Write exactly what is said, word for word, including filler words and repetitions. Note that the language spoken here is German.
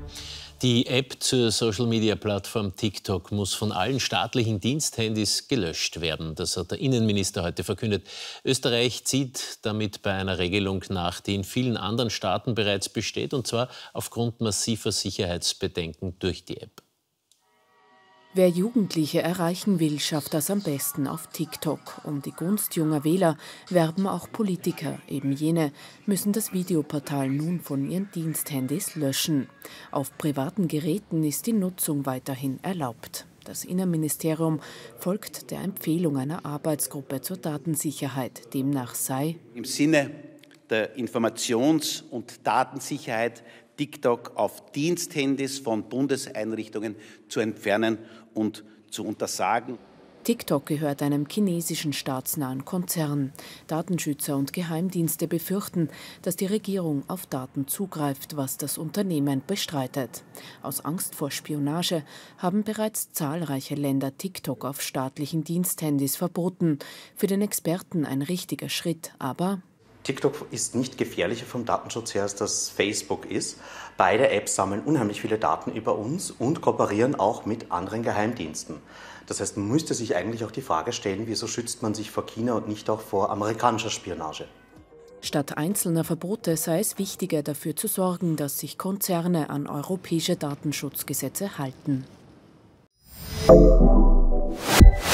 Die App zur Social-Media-Plattform TikTok muss von allen staatlichen Diensthandys gelöscht werden. Das hat der Innenminister heute verkündet. Österreich zieht damit bei einer Regelung nach, die in vielen anderen Staaten bereits besteht, und zwar aufgrund massiver Sicherheitsbedenken durch die App. Wer Jugendliche erreichen will, schafft das am besten auf TikTok. Um die Gunst junger Wähler werben auch Politiker. Eben jene müssen das Videoportal nun von ihren Diensthandys löschen. Auf privaten Geräten ist die Nutzung weiterhin erlaubt. Das Innenministerium folgt der Empfehlung einer Arbeitsgruppe zur Datensicherheit. Demnach sei im Sinne der Informations- und Datensicherheit TikTok auf Diensthandys von Bundeseinrichtungen zu entfernen und zu untersagen. TikTok gehört einem chinesischen staatsnahen Konzern. Datenschützer und Geheimdienste befürchten, dass die Regierung auf Daten zugreift, was das Unternehmen bestreitet. Aus Angst vor Spionage haben bereits zahlreiche Länder TikTok auf staatlichen Diensthandys verboten. Für den Experten ein richtiger Schritt, aber TikTok ist nicht gefährlicher vom Datenschutz her, als das Facebook ist. Beide Apps sammeln unheimlich viele Daten über uns und kooperieren auch mit anderen Geheimdiensten. Das heißt, man müsste sich eigentlich auch die Frage stellen, wieso schützt man sich vor China und nicht auch vor amerikanischer Spionage? Statt einzelner Verbote sei es wichtiger, dafür zu sorgen, dass sich Konzerne an europäische Datenschutzgesetze halten.